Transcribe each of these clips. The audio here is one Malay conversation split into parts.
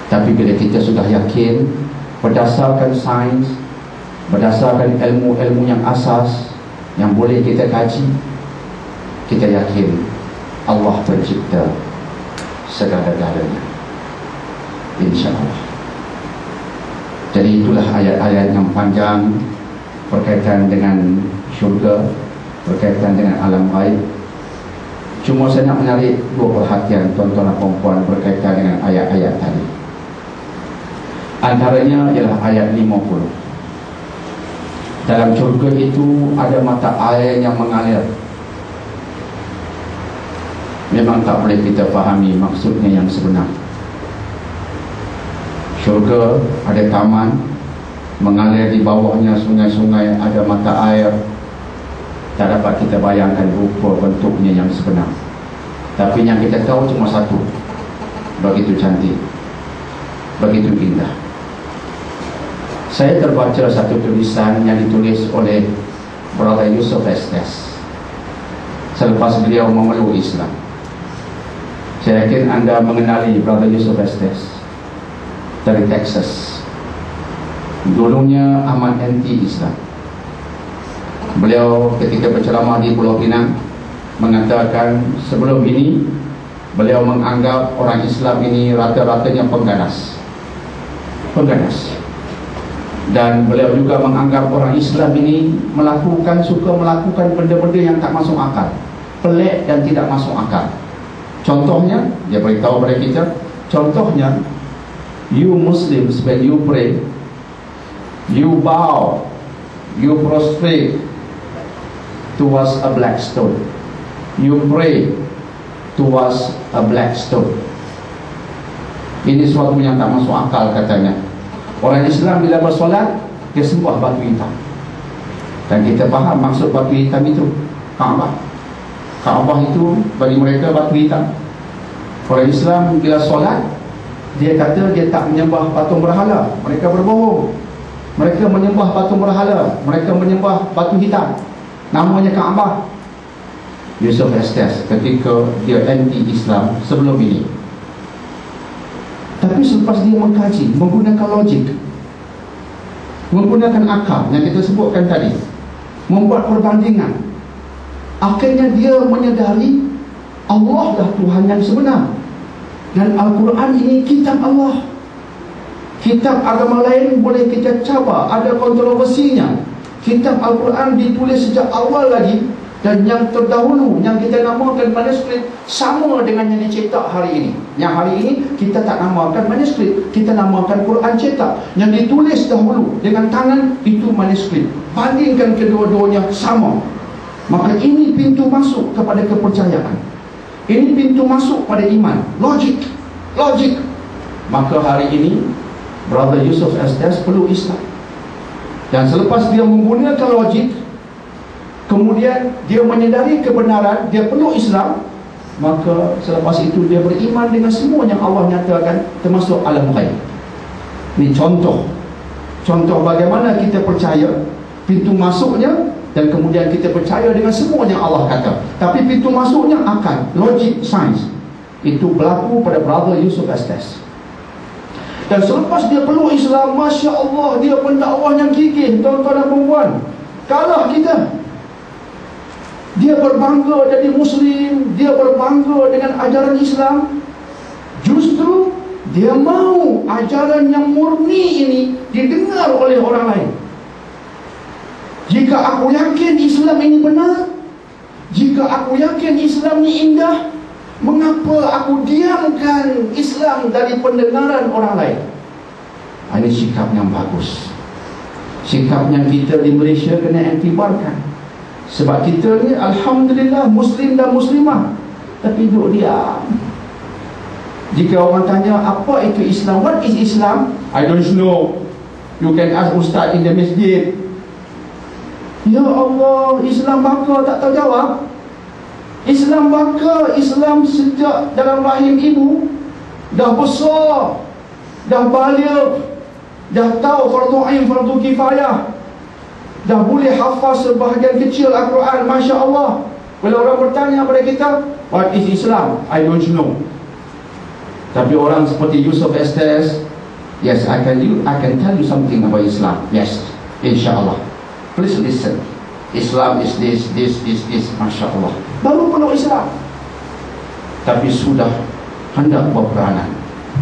Tapi bila kita sudah yakin berdasarkan sains, berdasarkan ilmu-ilmu yang asas yang boleh kita kaji, kita yakin Allah pencipta segala-galanya, insya-Allah. Jadi itulah ayat-ayat yang panjang berkaitan dengan syurga, berkaitan dengan alam ghaib. Cuma saya nak menarik dua perhatian tuan-tuan dan puan-puan berkaitan dengan ayat-ayat tadi. Antaranya ialah ayat 50. Dalam syurga itu ada mata air yang mengalir. Memang tak boleh kita fahami maksudnya yang sebenar. Syurga ada taman, mengalir di bawahnya sungai-sungai, ada mata air. Tak dapat kita bayangkan rupa bentuknya yang sebenar. Tapi yang kita tahu cuma satu, begitu cantik, begitu indah. Saya terbaca satu tulisan yang ditulis oleh Brother Yusuf Estes selepas beliau memeluk Islam. Saya yakin anda mengenali Brother Yusuf Estes dari Texas. Dulunya amat anti-Islam. Beliau ketika berceramah di Pulau Pinang mengatakan sebelum ini beliau menganggap orang Islam ini rata-ratanya pengganas. Dan beliau juga menganggap orang Islam ini suka melakukan benda-benda yang tak masuk akal, pelik dan tidak masuk akal. Contohnya, dia beritahu kepada kita, contohnya, you Muslims when you pray, you bow, you prostrate towards a black stone. You pray towards a black stone. Ini suatu yang tak masuk akal katanya. Orang Islam bila bersolat, dia sembah batu hitam. Dan kita faham maksud batu hitam itu Kaabah. Kaabah itu bagi mereka batu hitam. Orang Islam bila solat, dia kata dia tak menyembah patung berhala. Mereka berbohong. Mereka menyembah patung berhala, mereka menyembah batu hitam, namanya Kaabah. Yusuf Estes ketika dia anti-Islam sebelum ini, tapi selepas dia mengkaji, menggunakan logik, menggunakan akal yang kita sebutkan tadi, membuat perbandingan, akhirnya dia menyedari Allah lah Tuhan yang sebenar. Dan Al-Quran ini kitab Allah. Kitab agama lain boleh kita cabar, ada kontroversinya. Kitab Al-Quran ditulis sejak awal lagi, dan yang terdahulu yang kita namakan manuskrip sama dengan yang dicetak hari ini. Yang hari ini kita tak namakan manuskrip, kita namakan Quran cetak. Yang ditulis dahulu dengan tangan itu manuskrip. Bandingkan kedua-duanya sama. Maka ini pintu masuk kepada kepercayaan. Ini pintu masuk pada iman. Logik. Maka hari ini Brother Yusuf Estes perlu Islam. Dan selepas dia menggunakan logik, kemudian dia menyedari kebenaran, dia perlu Islam, maka selepas itu dia beriman dengan semua yang Allah nyatakan, termasuk alam ghaib. Ini contoh bagaimana kita percaya, pintu masuknya, dan kemudian kita percaya dengan semua yang Allah kata. Tapi pintu masuknya akal, logik, sains. Itu berlaku pada Brother Yusuf Estes. Dan selepas dia peluk Islam, Masya Allah, dia pendakwah yang gigih, tuan-tuan dan perempuan. Kalah kita. Dia berbangga jadi Muslim, dia berbangga dengan ajaran Islam. Justru dia mau ajaran yang murni ini didengar oleh orang lain. Jika aku yakin Islam ini benar, jika aku yakin Islam ini indah, mengapa aku diamkan Islam dari pendengaran orang lain? Ini sikap yang bagus. Sikap yang kita di Malaysia kena iktibarkan. Sebab kita ni alhamdulillah Muslim dan Muslimah, tapi duduk diam. Jika orang tanya apa itu Islam, what is Islam? I don't know. You can ask Ustaz in the masjid. Ya Allah, Islam baka tak tahu jawab. Islam baka, Islam sejak dalam rahim ibu dah besar, dah balik, dah tahu fardu ain, fardu kifayah, dah boleh hafaz sebahagian kecil Al-Quran. Masya Allah. Bila orang bertanya kepada kita, what is Islam? I don't know. Tapi orang seperti Yusuf Estes, yes, I can tell you something about Islam. Yes, insyaAllah. Please listen. Islam is this, Masya Allah. Baru peluk Islam, tapi sudah hendak berperanan.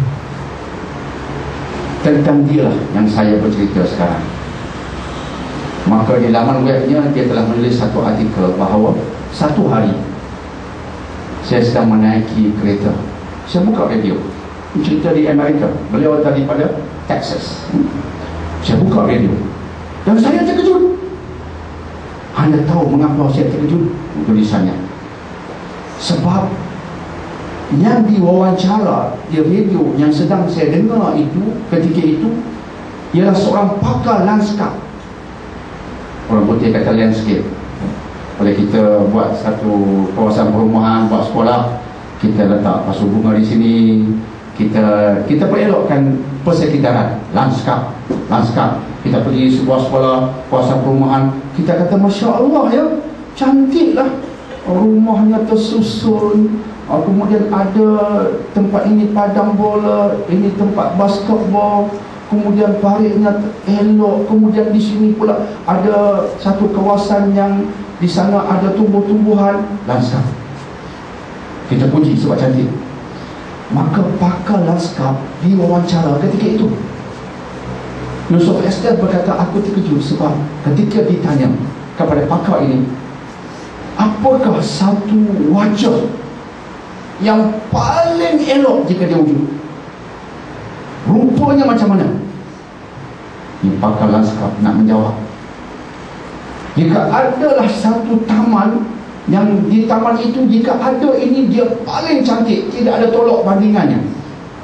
Tentang dia lah yang saya bercerita sekarang. Maka di laman webnya dia telah menulis satu artikel bahawa satu hari saya sedang menaiki kereta. Saya buka radio, cerita di Amerika. Beliau daripada Texas. Saya buka radio dan saya terkejut. Anda tahu mengapa saya terkejut? Tulisannya, sebab yang diwawancara di radio yang sedang saya dengar itu ketika itu ialah seorang pakar lanskap. Orang putih kata landscape. Kalau kita buat satu kawasan perumahan, buat sekolah, kita letak pasu bunga di sini, kita perelokkan persekitaran, lanskap. Kita pergi sebuah sekolah, kawasan perumahan, kita kata Masya Allah ya, cantiklah, rumahnya tersusun, kemudian ada tempat ini padang bola, ini tempat basketball, kemudian paritnya elok, kemudian di sini pula ada satu kawasan yang di sana ada tumbuh-tumbuhan, lanskap. Kita puji sebab cantik. Maka pakar lanskap diwawancara ketika itu. Yusuf Estes berkata, aku terkejut sebab ketika ditanya kepada pakar ini, apakah satu wajah yang paling elok jika dia wujud, rupanya macam mana? Ini pakar lanskap nak menjawab, jika adalah satu taman, yang di taman itu jika ada ini dia paling cantik, tidak ada tolak bandingannya.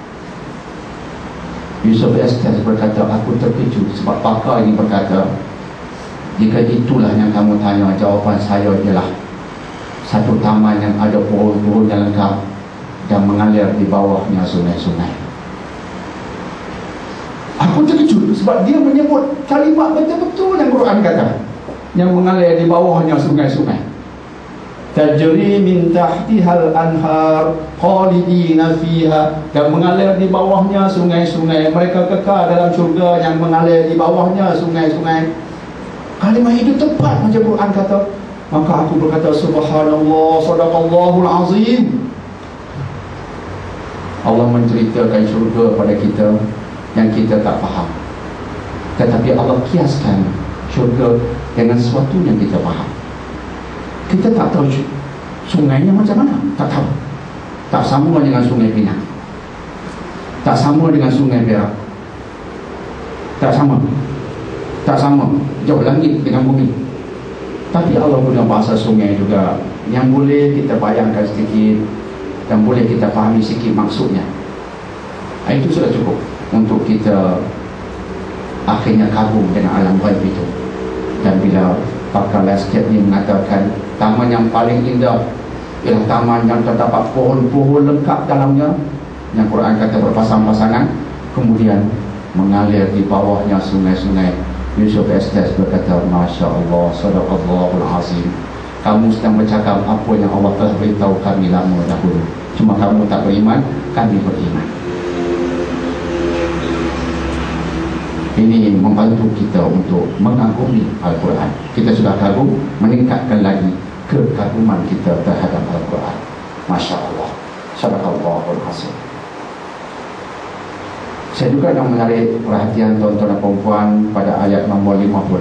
Yusuf Estes berkata, aku terkejut sebab pakar ini berkata, jika itulah yang kamu tanya, jawapan saya ialah satu taman yang ada pohon-pohon yang lengkap dan mengalir di bawahnya sungai-sungai. Aku terkejut sebab dia menyebut kalimat betul-betul yang Quran kata, yang mengalir di bawahnya sungai-sungai. Tajri min tahtihal anhar khalidina fiha, dan mengalir di bawahnya sungai-sungai, mereka kekal dalam syurga yang mengalir di bawahnya sungai-sungai. Kalimah itu tepat macam Quran kata. Maka aku berkata, subhanallah, sadaqallahul azim. Allah menceritakan syurga pada kita yang kita tak faham, tetapi Allah kiaskan syurga dengan sesuatu yang kita faham. Kita tak tahu sungainya macam mana, tak tahu. Tak sama dengan sungai Pinang, tak sama dengan sungai Perak, tak sama jauh langit dengan bumi. Tapi Allah punya bahasa sungai juga yang boleh kita bayangkan sedikit dan boleh kita fahami sikit maksudnya. Itu sudah cukup untuk kita akhirnya kagum dengan alam ghaib itu. Dan bila pakar landscape ini mengatakan taman yang paling indah ialah taman yang terdapat pohon-pohon lengkap dalamnya, yang Quran kata berpasang-pasangan, kemudian mengalir di bawahnya sungai-sungai. Yusuf Estes berkata, Masya Allah, sadaqallahul azim. Kamu sedang bercakap apa yang Allah telah beritahu kami lama dahulu, cuma kamu tak beriman, kami beriman. Ini membantu kita untuk mengagumi Al-Quran. Kita sudah kagum, meningkatkan lagi kekaguman kita terhadap Al-Quran. Masya Allah, sadaqallahul azim. Saya juga nak menarik perhatian tuan-tuan dan perempuan pada ayat nombor 56.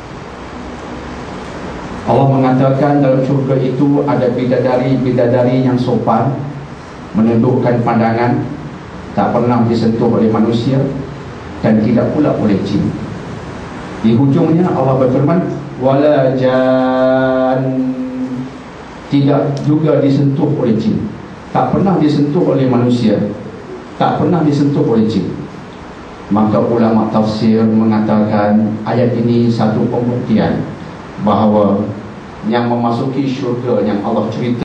Allah mengatakan dalam syurga itu ada bidadari-bidadari yang sopan, menundukkan pandangan, tak pernah disentuh oleh manusia dan tidak pula oleh jin. Di hujungnya Allah berfirman, wala jan, tidak juga disentuh oleh jin. Tak pernah disentuh oleh manusia, tak pernah disentuh oleh jin. Maka ulama tafsir mengatakan ayat ini satu pembuktian bahawa yang memasuki syurga yang Allah cerita